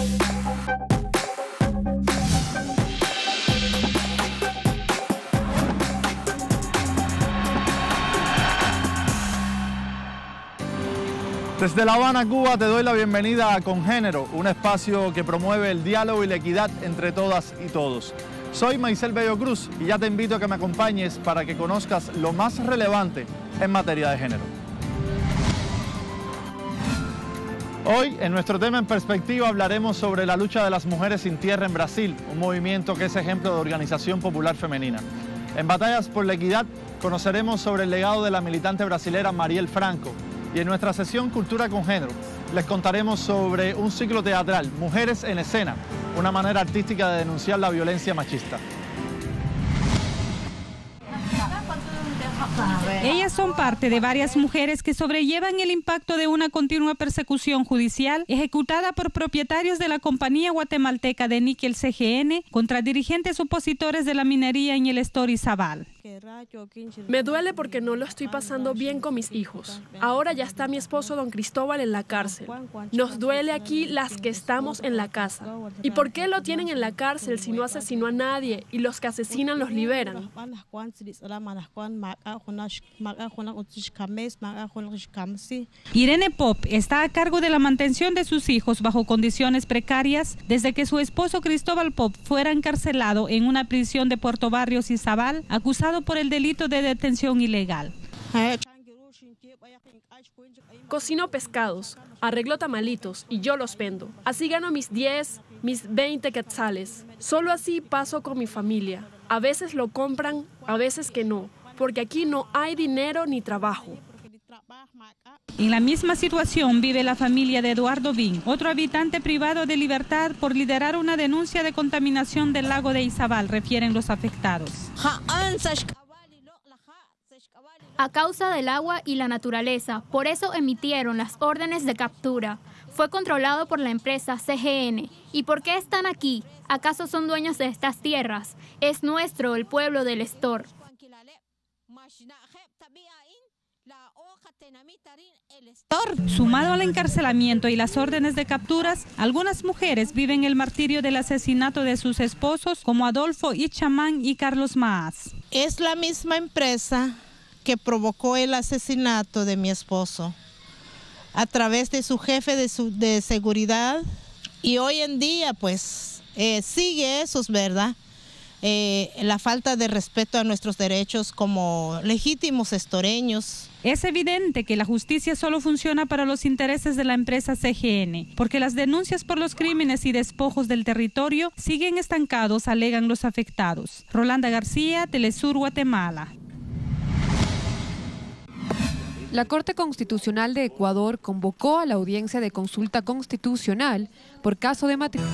Desde La Habana, Cuba, te doy la bienvenida a Congénero, un espacio que promueve el diálogo y la equidad entre todas y todos. Soy Maisel Bello Cruz y ya te invito a que me acompañes para que conozcas lo más relevante en materia de género. Hoy, en nuestro tema en perspectiva, hablaremos sobre la lucha de las mujeres sin tierra en Brasil, un movimiento que es ejemplo de organización popular femenina. En Batallas por la Equidad, conoceremos sobre el legado de la militante brasilera Marielle Franco. Y en nuestra sesión Cultura con Género les contaremos sobre un ciclo teatral, Mujeres en Escena, una manera artística de denunciar la violencia machista. Ellas son parte de varias mujeres que sobrellevan el impacto de una continua persecución judicial ejecutada por propietarios de la compañía guatemalteca de níquel CGN contra dirigentes opositores de la minería en el Estor Izabal. Me duele porque no lo estoy pasando bien con mis hijos. Ahora ya está mi esposo don Cristóbal en la cárcel. Nos duele aquí las que estamos en la casa. ¿Y por qué lo tienen en la cárcel si no asesinó a nadie y los que asesinan los liberan? Irene Pop está a cargo de la mantención de sus hijos bajo condiciones precarias desde que su esposo Cristóbal Pop fuera encarcelado en una prisión de Puerto Barrios Izabal, acusado por el delito de detención ilegal. Cocino pescados, arreglo tamalitos y yo los vendo. Así gano mis 10, mis 20 quetzales. Solo así paso con mi familia. A veces lo compran, a veces que no, porque aquí no hay dinero ni trabajo. En la misma situación vive la familia de Eduardo Bin, otro habitante privado de libertad por liderar una denuncia de contaminación del lago de Izabal, refieren los afectados. A causa del agua y la naturaleza, por eso emitieron las órdenes de captura. Fue controlado por la empresa CGN. ¿Y por qué están aquí? ¿Acaso son dueños de estas tierras? Es nuestro, el pueblo del Estor. Sumado al encarcelamiento y las órdenes de capturas, algunas mujeres viven el martirio del asesinato de sus esposos, como Adolfo Ichamán y Carlos Maas. Es la misma empresa que provocó el asesinato de mi esposo a través de su jefe de seguridad, y hoy en día pues sigue eso, ¿verdad? La falta de respeto a nuestros derechos como legítimos estoreños. Es evidente que la justicia solo funciona para los intereses de la empresa CGN, porque las denuncias por los crímenes y despojos del territorio siguen estancados, alegan los afectados. Rolanda García, Telesur, Guatemala. La Corte Constitucional de Ecuador convocó a la audiencia de consulta constitucional por caso de matrimonio.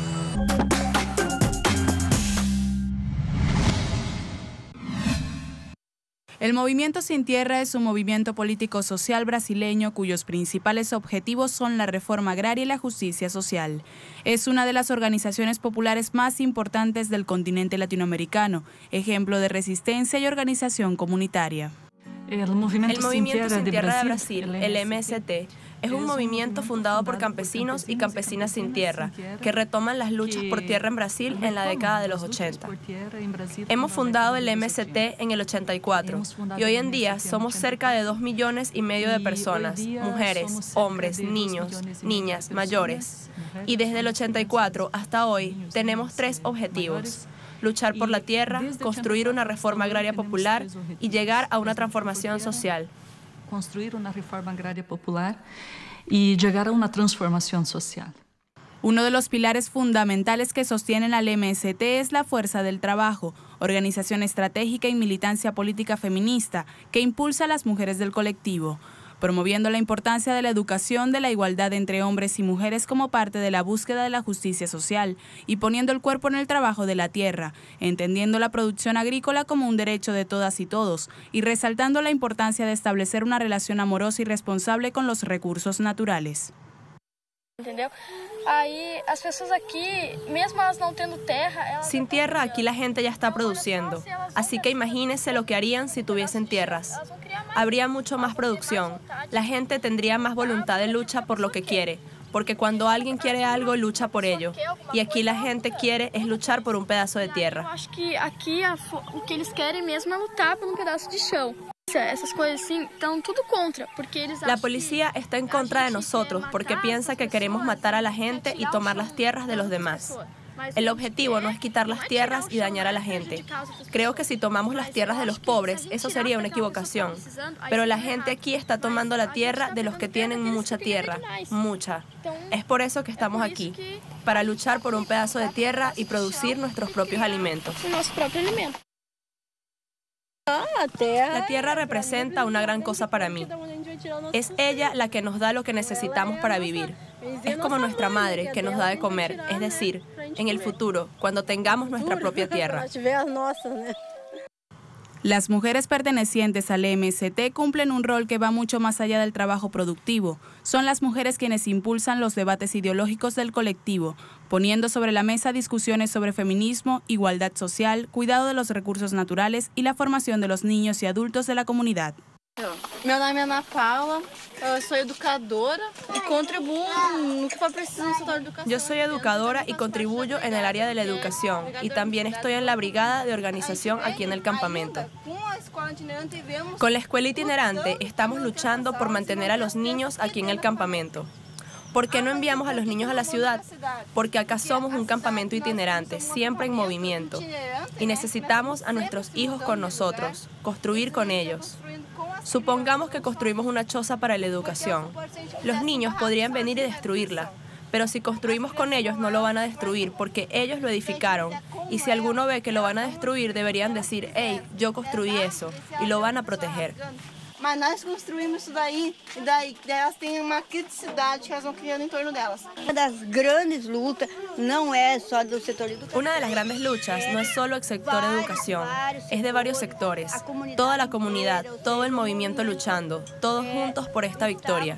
El Movimiento Sin Tierra es un movimiento político-social brasileño cuyos principales objetivos son la reforma agraria y la justicia social. Es una de las organizaciones populares más importantes del continente latinoamericano, ejemplo de resistencia y organización comunitaria. El Movimiento Sin Tierra de Brasil, el MST, es un movimiento fundado por campesinos y campesinas sin tierra, que retoman las luchas por tierra en Brasil en la década de los 80. Hemos fundado el MST en el 84 y hoy en día somos cerca de 2,5 millones de personas, mujeres, hombres, niños, niñas, mayores. Y desde el 84 hasta hoy tenemos 3 objetivos: luchar por la tierra, construir una reforma agraria popular y llegar a una transformación social. Construir una reforma agraria popular y llegar a una transformación social. Uno de los pilares fundamentales que sostienen al MST es la Fuerza del Trabajo, organización estratégica y militancia política feminista que impulsa a las mujeres del colectivo, promoviendo la importancia de la educación, de la igualdad entre hombres y mujeres como parte de la búsqueda de la justicia social y poniendo el cuerpo en el trabajo de la tierra, entendiendo la producción agrícola como un derecho de todas y todos y resaltando la importancia de establecer una relación amorosa y responsable con los recursos naturales. Entendeu? Aí as pessoas aqui, mesmo elas não tendo terra, sin tierra aquí la gente ya está produciendo, así que imagínense lo que harían si tuviesen tierras. Habría mucho más producción, la gente tendría más voluntad de lucha por lo que quiere, porque cuando alguien quiere algo, lucha por ello. Y aquí la gente quiere es luchar por un pedazo de tierra. Acho que aquí o que eles querem mesmo é lutar por pedaço de chão. Essas coisas assim estão tudo contra, porque eles La policía está en contra de nosotros porque piensa que queremos matar a la gente y tomar las tierras de los demás. El objetivo no es quitar las tierras y dañar a la gente. Creo que si tomamos las tierras de los pobres, eso sería una equivocación. Pero la gente aquí está tomando la tierra de los que tienen mucha tierra, mucha. Es por eso que estamos aquí, para luchar por un pedazo de tierra y producir nuestros propios alimentos. La tierra representa una gran cosa para mí. Es ella la que nos da lo que necesitamos para vivir. Es como nuestra madre que nos da de comer, es decir, en el futuro, cuando tengamos nuestra propia tierra. Las mujeres pertenecientes al MST cumplen un rol que va mucho más allá del trabajo productivo. Son las mujeres quienes impulsan los debates ideológicos del colectivo, poniendo sobre la mesa discusiones sobre feminismo, igualdad social, cuidado de los recursos naturales y la formación de los niños y adultos de la comunidad. Meu nome é Ana Paula, eu sou educadora e contribuo no que for preciso no setor de educación. Yo soy educadora y contribuyo en el área de la educación y también estoy en la brigada de organización aquí en el campamento. Con la escuela itinerante estamos luchando por mantener a los niños aquí en el campamento. ¿Por qué no enviamos a los niños a la ciudad? Porque acá somos un campamento itinerante, siempre en movimiento. Y necesitamos a nuestros hijos con nosotros, construir con ellos. Supongamos que construimos una choza para la educación. Los niños podrían venir y destruirla, pero si construimos con ellos no lo van a destruir porque ellos lo edificaron. Y si alguno ve que lo van a destruir, deberían decir, hey, yo construí eso, y lo van a proteger. Mas nós construímos isso daí, e daí elas têm uma criticidade que elas vão criando em torno delas. Uma das grandes lutas não é só do setor de educação. Una de las grandes luchas no es solo el sector de educación, es de varios sectores, toda la comunidad, todo el movimiento luchando, todos juntos por esta victoria.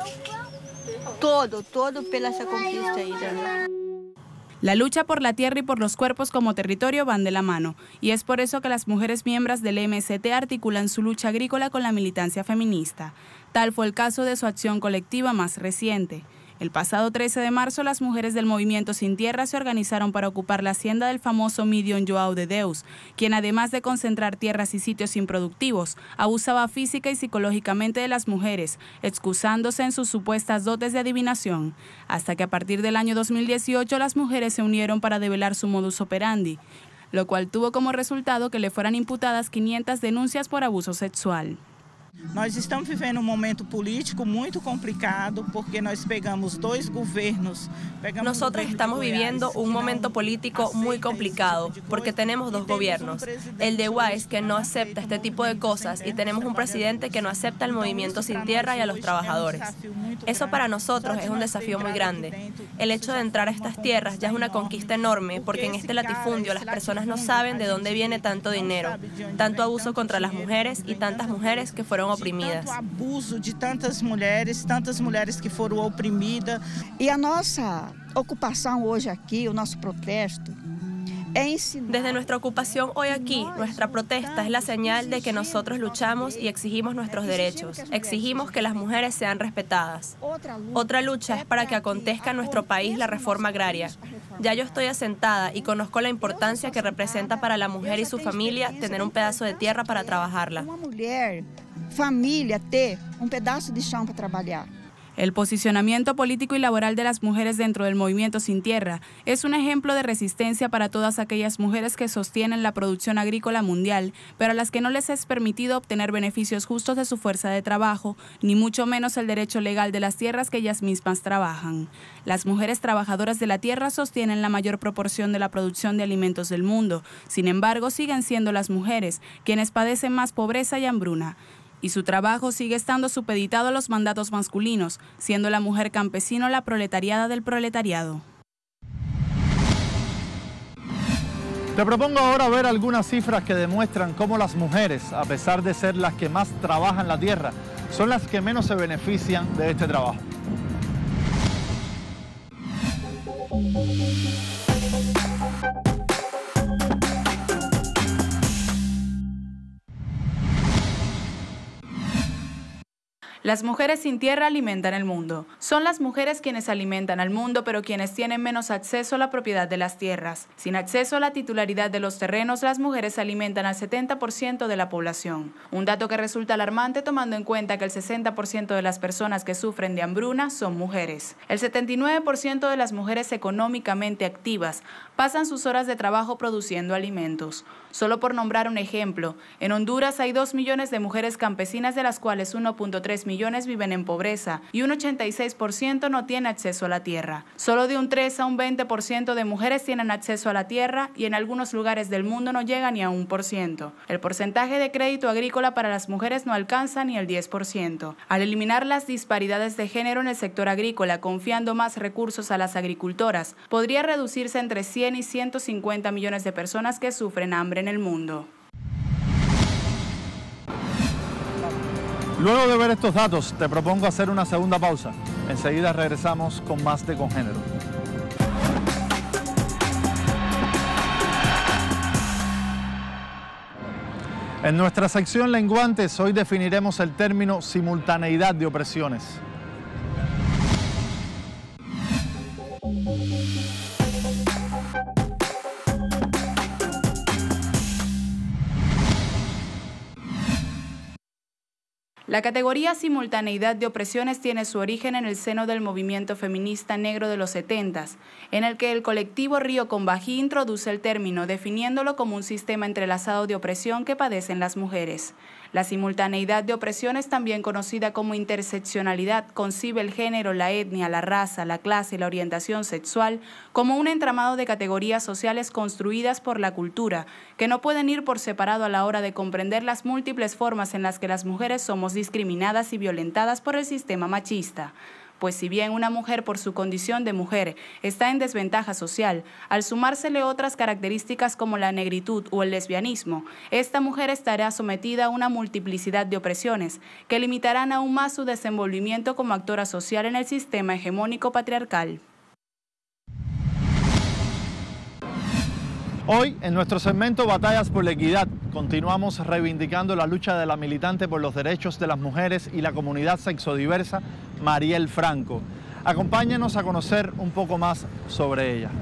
Todo pela essa conquista aí, né? La lucha por la tierra y por los cuerpos como territorio van de la mano, y es por eso que las mujeres miembros del MST articulan su lucha agrícola con la militancia feminista. Tal fue el caso de su acción colectiva más reciente. El pasado 13 de marzo, las mujeres del Movimiento Sin Tierra se organizaron para ocupar la hacienda del famoso Midion João de Deus, quien además de concentrar tierras y sitios improductivos, abusaba física y psicológicamente de las mujeres, excusándose en sus supuestas dotes de adivinación, hasta que a partir del año 2018 las mujeres se unieron para develar su modus operandi, lo cual tuvo como resultado que le fueran imputadas 500 denuncias por abuso sexual. Nós estamos vivendo momento político muito complicado porque nós pegamos dois governos. Nosotros estamos viviendo un momento político muy complicado porque tenemos dos gobiernos. El de Wise, que no acepta este tipo de cosas, y tenemos un presidente que no acepta el Movimiento Sin Tierra y a los trabajadores. Eso para nosotros es un desafío muy grande. El hecho de entrar a estas tierras ya es una conquista enorme porque en este latifundio las personas no saben de dónde viene tanto dinero, tanto abuso contra las mujeres y tantas mujeres que fueron oprimidas. Tanto abuso de tantas mulheres que foram oprimidas. E a nossa ocupação hoje aqui, o nosso protesto, desde nuestra ocupación hoy aquí, nuestra protesta es la señal de que nosotros luchamos y exigimos nuestros derechos. Exigimos que las mujeres sean respetadas. Otra lucha es para que acontezca en nuestro país la reforma agraria. Ya yo estoy asentada y conozco la importancia que representa para la mujer y su familia tener un pedazo de tierra para trabajarla. Uma mulher, família, ter pedaço de chão para trabalhar. El posicionamiento político y laboral de las mujeres dentro del Movimiento Sin Tierra es un ejemplo de resistencia para todas aquellas mujeres que sostienen la producción agrícola mundial, pero a las que no les es permitido obtener beneficios justos de su fuerza de trabajo, ni mucho menos el derecho legal de las tierras que ellas mismas trabajan. Las mujeres trabajadoras de la tierra sostienen la mayor proporción de la producción de alimentos del mundo. Sin embargo, siguen siendo las mujeres quienes padecen más pobreza y hambruna. Y su trabajo sigue estando supeditado a los mandatos masculinos, siendo la mujer campesino la proletariada del proletariado. Te propongo ahora ver algunas cifras que demuestran cómo las mujeres, a pesar de ser las que más trabajan la tierra, son las que menos se benefician de este trabajo. Las mujeres sin tierra alimentan el mundo. Son las mujeres quienes alimentan al mundo, pero quienes tienen menos acceso a la propiedad de las tierras. Sin acceso a la titularidad de los terrenos, las mujeres alimentan al 70% de la población. Un dato que resulta alarmante tomando en cuenta que el 60% de las personas que sufren de hambruna son mujeres. El 79% de las mujeres económicamente activas pasan sus horas de trabajo produciendo alimentos. Solo por nombrar un ejemplo, en Honduras hay 2 millones de mujeres campesinas, de las cuales 1.3 millones viven en pobreza y un 86% no tiene acceso a la tierra. Solo de un 3 a un 20% de mujeres tienen acceso a la tierra y en algunos lugares del mundo no llega ni a 1%. El porcentaje de crédito agrícola para las mujeres no alcanza ni el 10%. Al eliminar las disparidades de género en el sector agrícola, confiando más recursos a las agricultoras, podría reducirse entre 100 y 150 millones de personas que sufren hambre en el mundo. Luego de ver estos datos, te propongo hacer una segunda pausa. Enseguida regresamos con más de Congénero. En nuestra sección Lenguantes, hoy definiremos el término simultaneidad de opresiones. La categoría simultaneidad de opresiones tiene su origen en el seno del movimiento feminista negro de los 70s, en el que el colectivo Río Combají introduce el término, definiéndolo como un sistema entrelazado de opresión que padecen las mujeres. La simultaneidad de opresiones, también conocida como interseccionalidad, concibe el género, la etnia, la raza, la clase y la orientación sexual como un entramado de categorías sociales construidas por la cultura, que no pueden ir por separado a la hora de comprender las múltiples formas en las que las mujeres somos discriminadas y violentadas por el sistema machista. Pues si bien una mujer por su condición de mujer está en desventaja social, al sumársele otras características como la negritud o el lesbianismo, esta mujer estará sometida a una multiplicidad de opresiones que limitarán aún más su desenvolvimiento como actora social en el sistema hegemónico patriarcal. Hoy, en nuestro segmento Batallas por la Equidad, continuamos reivindicando la lucha de la militante por los derechos de las mujeres y la comunidad sexodiversa, Mariel Franco. Acompáñenos a conocer un poco más sobre ella.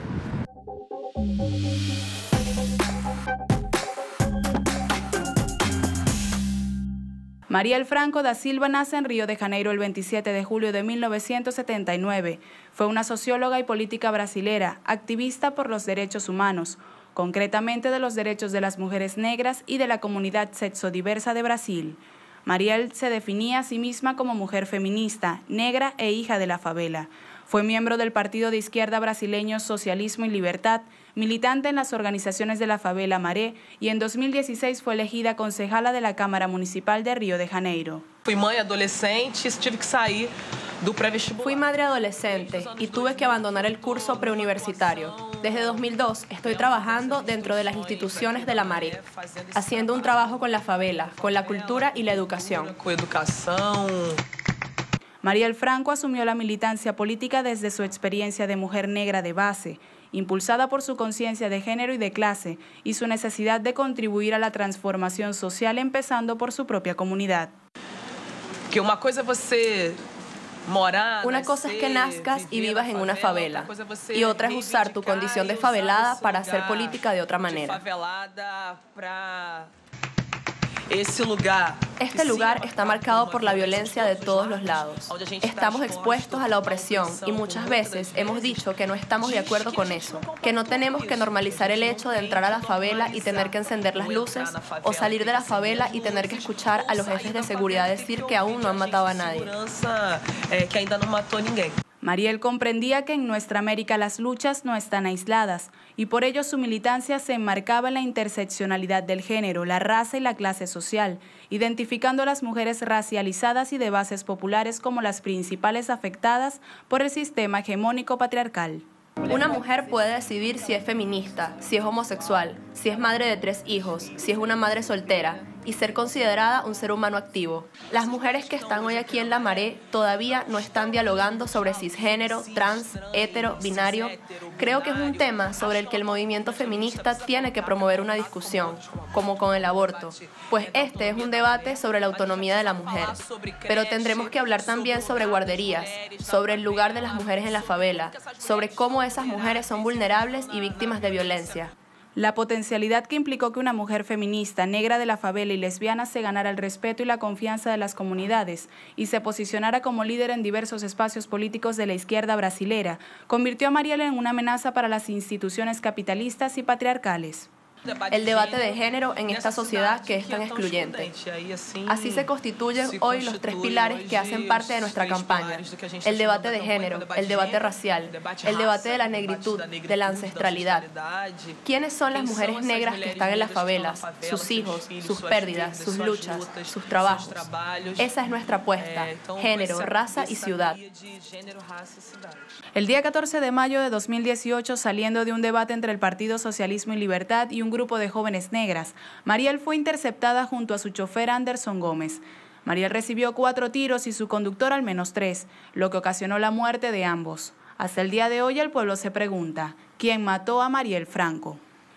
Mariel Franco da Silva nace en Río de Janeiro el 27 de julio de 1979. Fue una socióloga y política brasilera, activista por los derechos humanos, concretamente de los derechos de las mujeres negras y de la comunidad sexodiversa de Brasil. Mariel se definía a sí misma como mujer feminista, negra e hija de la favela. Fue miembro del partido de izquierda brasileño Socialismo y Libertad, militante en las organizaciones de la favela Maré, y en 2016 fue elegida concejala de la Cámara Municipal de Río de Janeiro. Fui madre adolescente y tuve que abandonar el curso preuniversitario. Desde 2002 estoy trabajando dentro de las instituciones de la Maré, haciendo un trabajo con la favela, con la cultura y la educación. Mariel Franco asumió la militancia política desde su experiencia de mujer negra de base, impulsada por su conciencia de género y de clase y su necesidad de contribuir a la transformación social, empezando por su propia comunidad. Una cosa es que nazcas y vivas en una favela, y otra es usar tu condición de favelada para hacer política de otra manera. Este lugar está marcado por la violencia de todos los lados. Estamos expuestos a la opresión y muchas veces hemos dicho que no estamos de acuerdo con eso, que no tenemos que normalizar el hecho de entrar a la favela y tener que encender las luces, o salir de la favela y tener que escuchar a los jefes de seguridad decir que aún no han matado a nadie. Mariel comprendía que en nuestra América las luchas no están aisladas y por ello su militancia se enmarcaba en la interseccionalidad del género, la raza y la clase social, identificando a las mujeres racializadas y de bases populares como las principales afectadas por el sistema hegemónico patriarcal. Una mujer puede decidir si es feminista, si es homosexual, si es madre de 3 hijos, si es una madre soltera, y ser considerada un ser humano activo. Las mujeres que están hoy aquí en La Maré todavía no están dialogando sobre cisgénero, trans, hetero, binario. Creo que es un tema sobre el que el movimiento feminista tiene que promover una discusión, como con el aborto, pues este es un debate sobre la autonomía de la mujer. Pero tendremos que hablar también sobre guarderías, sobre el lugar de las mujeres en la favela, sobre cómo esas mujeres son vulnerables y víctimas de violencia. La potencialidad que implicó que una mujer feminista, negra de la favela y lesbiana se ganara el respeto y la confianza de las comunidades y se posicionara como líder en diversos espacios políticos de la izquierda brasilera, convirtió a Marielle en una amenaza para las instituciones capitalistas y patriarcales. El debate de género en esta sociedad que es tan excluyente. Así se constituyen hoy los 3 pilares que hacen parte de nuestra campaña. El debate de género, el debate racial, el debate de la negritud, de la ancestralidad. ¿Quiénes son las mujeres negras que están en las favelas? Sus hijos, sus pérdidas, sus luchas, sus trabajos. Esa es nuestra apuesta, género, raza y ciudad. El día 14 de mayo de 2018, saliendo de un debate entre el Partido Socialismo y Libertad y un grupo de jóvenes negras, Marielle fue interceptada junto a su chofer Anderson Gómez. Marielle recibió 4 tiros y su conductor al menos 3, lo que ocasionó la muerte de ambos. Hasta el día de hoy el pueblo se pregunta, ¿quién mató a Marielle Franco?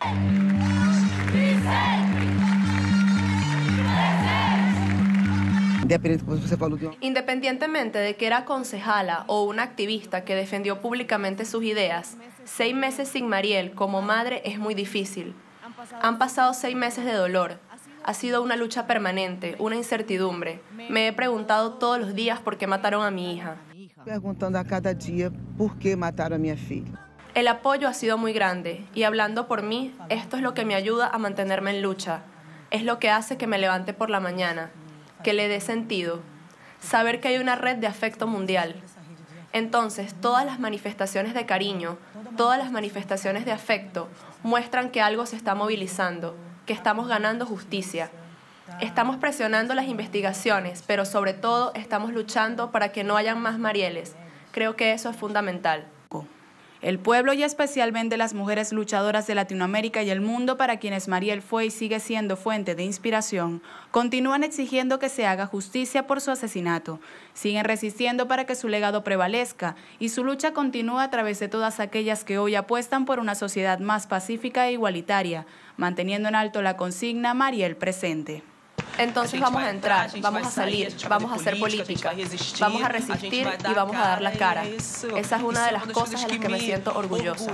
Independientemente de que era concejala o una activista que defendió públicamente sus ideas, 6 meses sin Marielle como madre es muy difícil. Han pasado 6 meses de dolor. Ha sido una lucha permanente, una incertidumbre. Me he preguntado todos los días por qué mataron a mi hija. Perguntando a cada día por qué mataron a mi hija. El apoyo ha sido muy grande y hablando por mí, esto es lo que me ayuda a mantenerme en lucha. Es lo que hace que me levante por la mañana, que le dé sentido. Saber que hay una red de afecto mundial. Entonces, todas las manifestaciones de cariño, todas las manifestaciones de afecto, muestran que algo se está movilizando, que estamos ganando justicia. Estamos presionando las investigaciones, pero sobre todo estamos luchando para que no hayan más Marielles. Creo que eso es fundamental. El pueblo y especialmente las mujeres luchadoras de Latinoamérica y el mundo para quienes Marielle fue y sigue siendo fuente de inspiración, continúan exigiendo que se haga justicia por su asesinato. Siguen resistiendo para que su legado prevalezca y su lucha continúa a través de todas aquellas que hoy apuestan por una sociedad más pacífica e igualitaria, manteniendo en alto la consigna Marielle presente. Entonces vamos a entrar, vamos a salir, vamos a hacer política, vamos a resistir y vamos a dar la cara. Esa es una de las cosas de las que me siento orgullosa.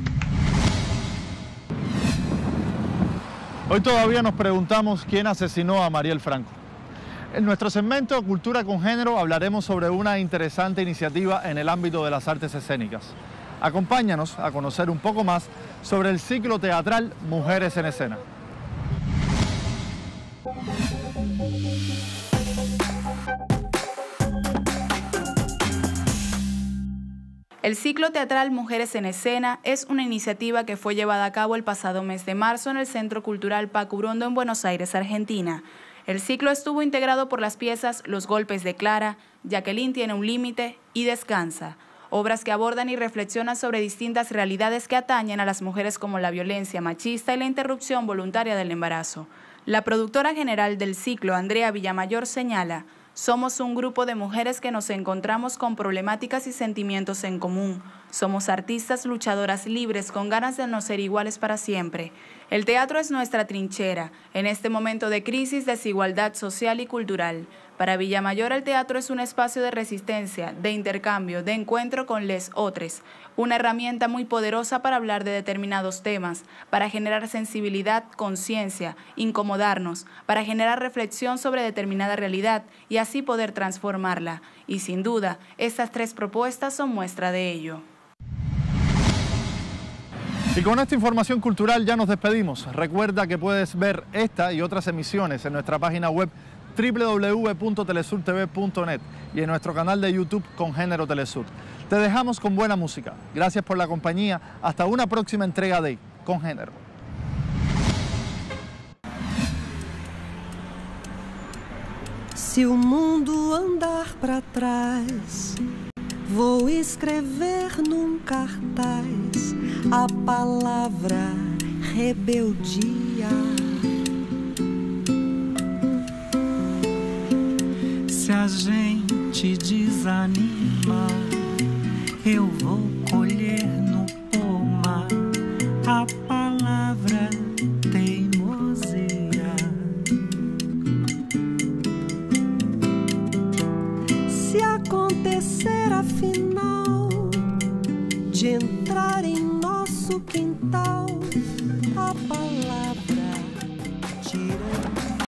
Hoy todavía nos preguntamos quién asesinó a Marielle Franco. En nuestro segmento Cultura con Género hablaremos sobre una interesante iniciativa en el ámbito de las artes escénicas. Acompáñanos a conocer un poco más sobre el ciclo teatral Mujeres en Escena. El ciclo teatral Mujeres en Escena es una iniciativa que fue llevada a cabo el pasado mes de marzo en el Centro Cultural Paco Urondo en Buenos Aires, Argentina. El ciclo estuvo integrado por las piezas Los golpes de Clara, Jacqueline tiene un límite y Descansa, obras que abordan y reflexionan sobre distintas realidades que atañen a las mujeres como la violencia machista y la interrupción voluntaria del embarazo. La productora general del ciclo, Andrea Villamayor, señala: somos un grupo de mujeres que nos encontramos con problemáticas y sentimientos en común. Somos artistas luchadoras libres con ganas de no ser iguales para siempre. El teatro es nuestra trinchera en este momento de crisis, desigualdad social y cultural. Para Villamayor, el teatro es un espacio de resistencia, de intercambio, de encuentro con les otres, una herramienta muy poderosa para hablar de determinados temas, para generar sensibilidad, conciencia, incomodarnos, para generar reflexión sobre determinada realidad y así poder transformarla. Y sin duda, estas 3 propuestas son muestra de ello. Y con esta información cultural ya nos despedimos. Recuerda que puedes ver esta y otras emisiones en nuestra página web www.telesurtv.net y en nuestro canal de YouTube Con Género Telesur. Te dejamos con buena música. Gracias por la compañía. Hasta una próxima entrega de Con Género. Se o mundo andar para trás, vou escrever num cartaz a palavra rebeldia. Se a gente desanima, eu vou colher no pomar a palavra teimosia. Se acontecer afinal de entrar em nosso quintal